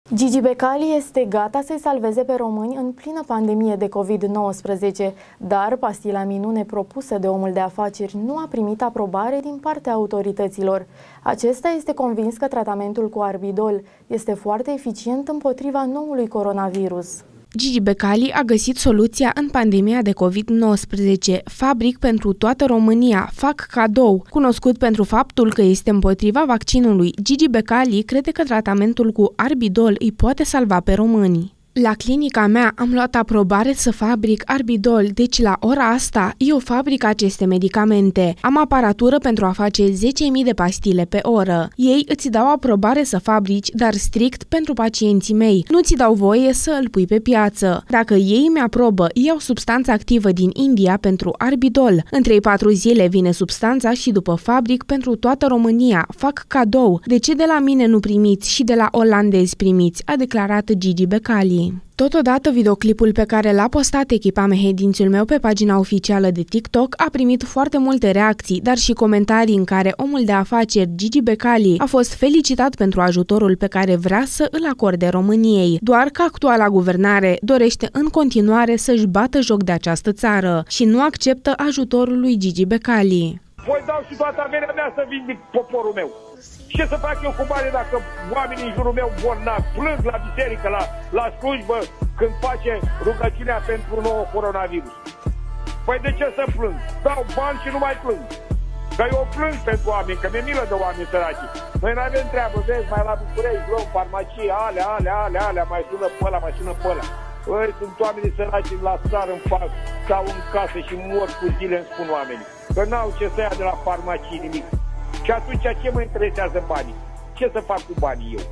Gigi Becali este gata să-i salveze pe români în plină pandemie de COVID-19, dar pastila minune propusă de omul de afaceri nu a primit aprobare din partea autorităților. Acesta este convins că tratamentul cu Arbidol este foarte eficient împotriva noului coronavirus. Gigi Becali a găsit soluția în pandemia de COVID-19. Fabric pentru toată România, fac cadou. Cunoscut pentru faptul că este împotriva vaccinului, Gigi Becali crede că tratamentul cu Arbidol îi poate salva pe români. La clinica mea am luat aprobare să fabric Arbidol, deci la ora asta eu fabric aceste medicamente. Am aparatură pentru a face 10.000 de pastile pe oră. Ei îți dau aprobare să fabrici, dar strict pentru pacienții mei. Nu ți dau voie să îl pui pe piață. Dacă ei mi-aprobă, iau substanța activă din India pentru Arbidol. În 3-4 zile vine substanța și după fabric pentru toată România. Fac cadou. De ce de la mine nu primiți și de la olandezi primiți? A declarat Gigi Becali. Totodată, videoclipul pe care l-a postat echipa Mehedințiul meu pe pagina oficială de TikTok a primit foarte multe reacții, dar și comentarii în care omul de afaceri Gigi Becali a fost felicitat pentru ajutorul pe care vrea să îl acorde României, doar că actuala guvernare dorește în continuare să-și bată joc de această țară și nu acceptă ajutorul lui Gigi Becali. Voi dau și toată averea mea să vindic poporul meu. Ce să fac eu cu banii dacă oamenii în jurul meu bolnavi plâng la biserică, la slujbă, când face rugăciunea pentru nou coronavirus? Păi de ce să plâng? Dau bani și nu mai plâng. Că eu plâng pentru oameni, că mi-e milă de oameni săraci. Noi nu avem treabă, vezi, mai la București, luăm farmacie, alea, mai sună pe ăla, mai sună pe ăla. Păi, sunt oamenii săraci la țară, stau în casă și mor cu zile, îmi spun oamenii. Că n-au ce să ia de la farmacie nimic. Și atunci ce mă interesează banii? Ce să fac cu banii eu?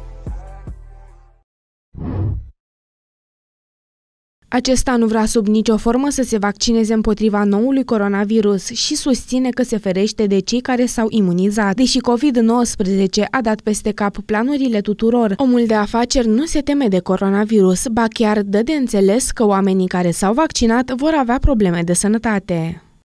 Acesta nu vrea sub nicio formă să se vaccineze împotriva noului coronavirus și susține că se ferește de cei care s-au imunizat. Deși COVID-19 a dat peste cap planurile tuturor, omul de afaceri nu se teme de coronavirus, ba chiar dă de înțeles că oamenii care s-au vaccinat vor avea probleme de sănătate.